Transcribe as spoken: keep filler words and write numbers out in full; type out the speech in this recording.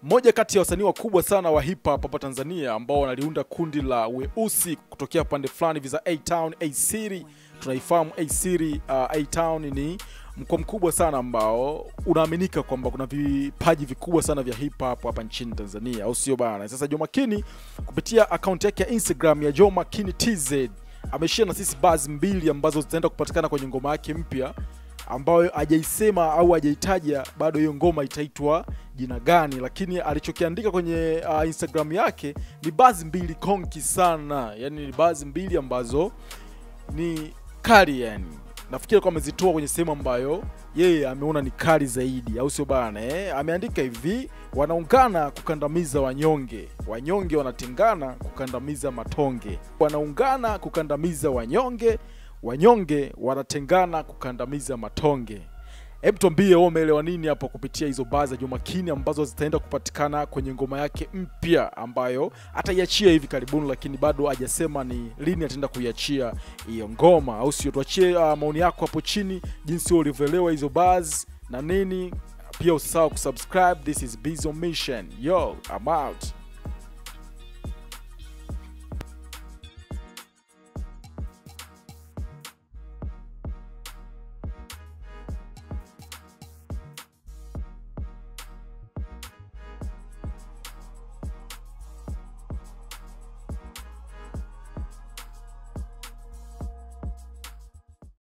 Moja kati ya wasanii wakubwa sana wa hip hop hapa Tanzania ambao wanaliunda kundi la weusi kutokea pande fulani visa A-Town, A-City. Tunaifahamu A-City, uh, A-Town ni mkoa mkubwa sana ambao unaaminika kwamba kuna vipaji vikubwa sana vya hip hop hapa nchini Tanzania, au sio bana? Sasa Makini kupitia account yake ya Instagram ya Makini T Z ameshare na sisi buzz mbili ambazo zitaenda kupatikana kwenye ngoma yake mpya, ambayo hajaisema au hajaitaja bado hiyo ngoma itaitwa jina gani, lakini alichokiandika kwenye uh, Instagram yake ni buzz mbili konki sana. Yani ni buzz mbili ambazo ni kali, yani nafikiri kwa amezitoa kwenye sehemu ambayo yeye ameona ni kali zaidi, au sio bana? Eh, ameandika hivi: wanaungana kukandamiza wanyonge, wanyonge wanatengana kukandamiza matonge. Wanaungana kukandamiza wanyonge, wanyonge wanatengana kukandamiza matonge. Hebu tuambie wewe umeelewa nini hapo kupitia hizo buzz za Makini ambazo zitaenda kupatikana kwenye ngoma yake mpya ambayo ataiachia hivi karibuni, lakini bado hajasema ni lini ataenda kuiachia hiyo ngoma, au sio? Tuachie uh, maoni yako hapo chini jinsi ulivyoelewa hizo buzz na nini. Pia usisahau kusubscribe. This is Bizzo Mission. Yo, I'm out.